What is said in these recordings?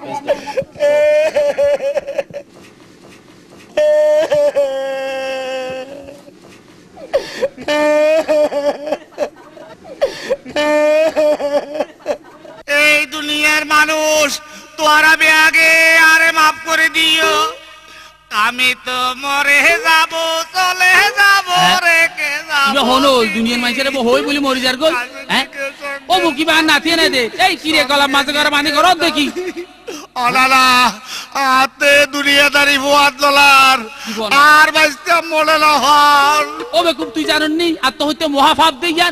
এই দুনিয়ার মানুষ তোরা আগে আরে মাফ করে দিও আমি তো মরে যাব চলে যাব রেখে যাব হলো দুনিয়ার মানুষের হই বলি মরি যার গো হ্যাঁ ও বুকি বা নাথিয়ে না দে এই কি রে গলা মাছ করে মানে করো দেখি অনালা আতে দুনিয়াদারি বুয়াত ললার আর বাইস্তা মলে না হল ও বেকুব তুই জানেন নি আর তো হইতে মহাপাপ দেই জান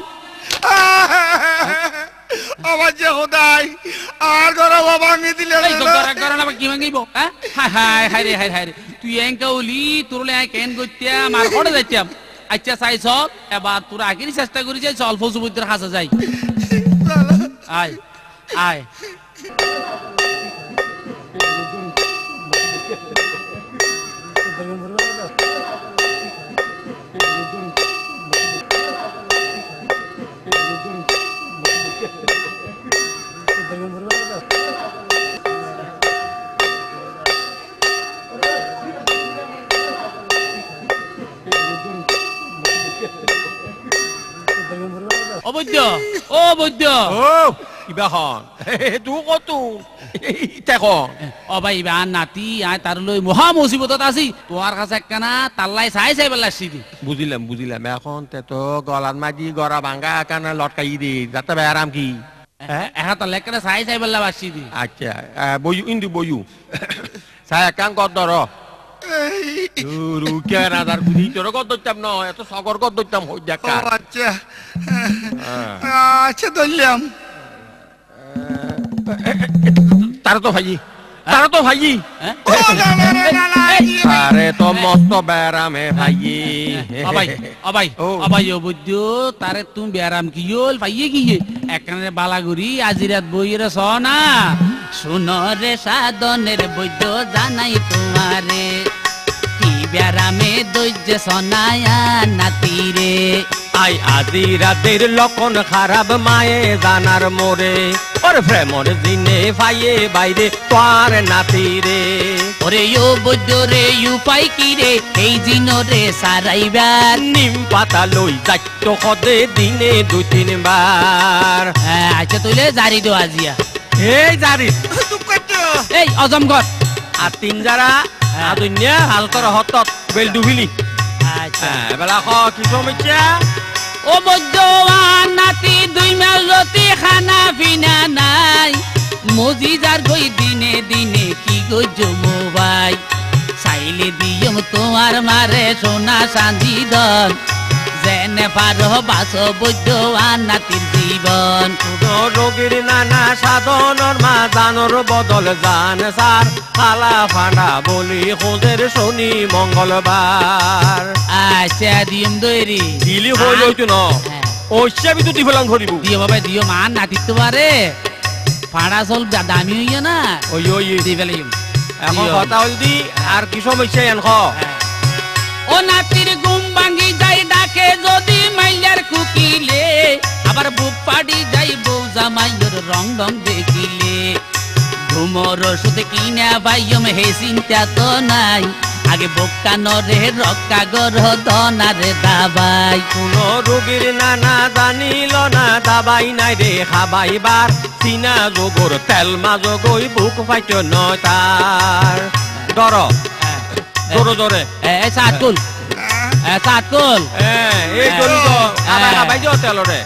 আমার যে খোদাই আর গরা ভাঙি দিলে এই গরা গরা না কি ভাঙিব হ্যাঁ হায় হায় হায় রে হায় রে তুই এঙ্কা ওলি তোরলে কেন গইত্যা মার পড়ে যাইতাম আচ্ছা চাইছ এবার তোরা আগেরই চেষ্টা করি যাই অল্প সুবুদ্রের হাসা যাই আয় আয় অবৈধ ও বৈধ ও কিবা হন তুই কত দেখো ও ভাই ইবা নাতি আয় তার লই মহা মুসিবতত আছি তোমার কাছে একখানা তাল্লাই চাই চাই বেলাছি দি বুঝিলাম বুঝিলাম এখন তে তো গলার মাঝি গড়া ভাঙ্গা কানা লটকাই দি যাতে বেয়ারাম কি একা তাল্লাই একখানা চাই চাই বেলা বাসি দি আচ্ছা বইউ ইন্দু বইউ চাই একান কত ধর রুকিয়া রাজার গুলি তোর কত দইতাম ন এত সগর কত দইতাম হই দেখা আচ্ছা আচ্ছা ধরলাম তারা তো ভাই আরে তো মস্ত বেয়ারামে ভাই অবাই অবাই অবাই ও বুদ্ধু তারে তুমি বেয়ারাম কি হল ভাইয়ে কি একখানে বালাগুড়ি আজি রাত বইয়ের সনা শুনরে সাধনের বৈদ্য জানাই তোমারে কি বেয়ারামে দৈর্য সনায়া নাতিরে আই আজি রাতের লক্ষণ খারাপ মায়ে জানার মোরে ওর প্রেমর দিনে ভাইয়ে বাইরে তোর নাতিরে ওরে ও বৈদ্য রে উপাই কি রে এই জিনরে সারাইবার নিম পাতা লই যাইত খদে দিনে 2-3 বার আচ্ছা তুইলে জারি দো আজিয়া এই জারি এই অজমগর আর 3 যারা আদুনিয়া হালতর হতত বেল ডুবিলি আচ্ছা বেলা খ কি সমস্যা ও বৈদ্যওয়ান নাতি 2 মাস রতি খানা পিনা নাই মজি যার গই দিনে দিনে কি গো জমবাই চাইলে দিয়ম তোমার মারে সোনা চাঁদি দন যেনে পারো বাস বৈদ্যওয়ান নাতির জীবন রোগীর নানা সাধনের মা জানর বদল জান সার খালা ফানা বলি খোঁজের শনি মঙ্গলবার আচ্ছা দিয়ম দইরি দিলি হই হইতো ন ওইসা বি তো দিফলাং ধরিব দিও বাবা দিও মান নাতি তোমারে ফাড়া চল দামি হইয়া না ওই ওই দিবেলিম এখন কথা হল দি আর কি সমস্যা এন খ ও নাতির ঘুম ভাঙ্গি যাই ডাকে যদি মাইয়ার কুকিলে আবার বুক পাড়ি যাই বউ জামাইয়ের রং রং দেখিলে ঘুমর ওষুধ কিনা ভাইয়ম হে চিন্তা তো নাই আগে বোকা নরে রক্কা গর দনারে দাবাই কোন রোগীর নানা জানিল না দাবাই নাই রে খাবাইবার চিনা যোগর তেল মাজগই বুক পাইত নয় তার দর জোরে জোরে সাতকুল সাতকুল এই জলি তো আবার খাবাই দিও তেলরে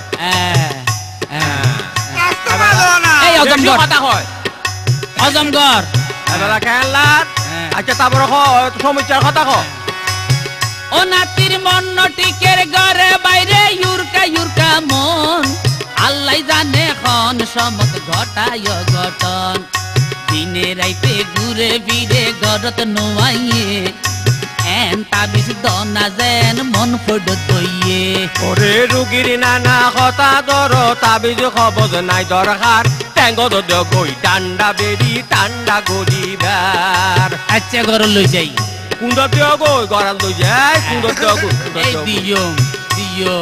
এই অজমগর কথা হয় অজমগর এবেলা খেলাত আচ্ছা তারপর সমস্যার কথা ক ও নাতির মন টিকের ঘরে বাইরে ইউরকা ইউরকা মন আল্লাহ জানে খন সমত ঘটায় ঘটন দিনে রাইতে ঘুরে ফিরে ঘরত নোয়াইয়ে এন তাবিজ দনা যেন মন ফড দইয়ে ওরে রুগীর নানা কথা ধর তাবিজ খবর নাই দরকার ট্যাঙ্গদ গই টান্ডা বেরি টান্ডা গরিবার আচ্ছা ঘর লই যাই কুন্দর দিও গই গড়াল লই যাই কুন্দর দিও গই এই দিও দিও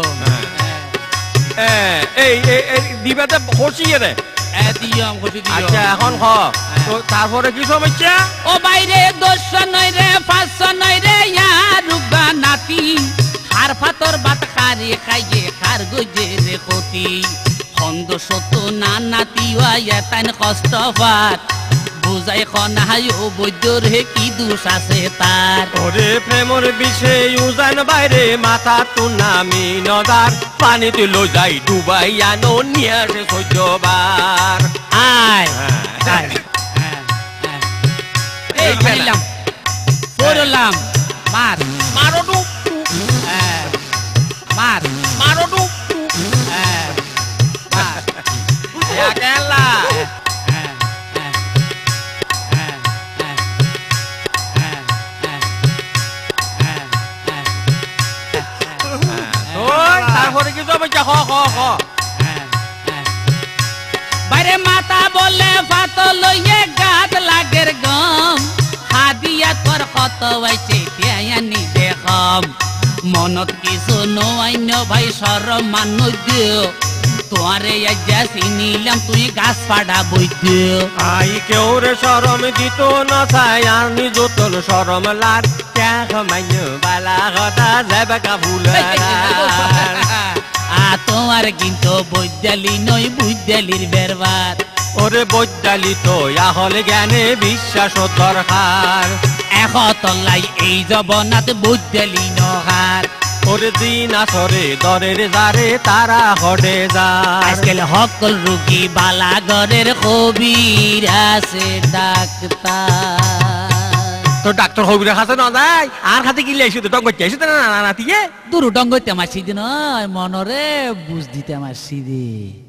এই দিবাতে খসিয়ে রে দিও খুশি দিও আচ্ছা এখন খ তো তারপরে কি সমস্যা? ও বাইরে 200 নয় রে 500 নয় রে ইয়ার রুগা নাতি হার ফাতর বাত খারে খাইয়ে খার গজে রে কতি হন্দ শত না নাতি ওয়া তান কষ্ট পাত বুঝাই খনাই ও বৈদ্যর হে কি দোষ আছে তার ওরে প্রেমর বিষে উজান বাইরে মাথা তো নামি নদার পানিতে লো যাই ডুবাই আনো নিয়ে আসে সহ্যবার আয় আয় এই খেলাম পড়লাম মার মারো ডুব মার মারো ডুব মার একেলা ওই তারপরে কি সমস্যা? হ হ হ বাইরে মাতা বলে ফাতো লইয়ে গাত লাগের গম হাদিয়া তোর কত হইছে তিয়ানি দেখম মনত কিছু নইন্য ভাই শরম মানুষ দিও তোরে আজ্জা চিনিলাম তুই গাছ পাড়া বৈদ্য আই কেউ রে সরম দিত না চাই আর নিজতল সরম লার ক্যাখ মাইন্য বালা কথা যাবে কাবুল তোমার কিন্তু বৈদ্যালি নই বুদ্যালির বেরবার ওরে বৈদ্যালি তো হলে জ্ঞানে বিশ্বাস দরকার একতলাই এই জবনাত বুদ্যালি নহার ওরে দিন আসরে দরের যারে তারা হডে যায় আজকাল সকল রুগী বালাগরের কবির আছে ডাক্তার তো ডাক্তার হবির কাছে না যায় আর খাতে কি লাইছো তো ডঙ্গ চাইছো না না না তিয়ে দুরু ডঙ্গইতে আমার সিদি নয় মনরে বুঝ দিতে আমার সিদি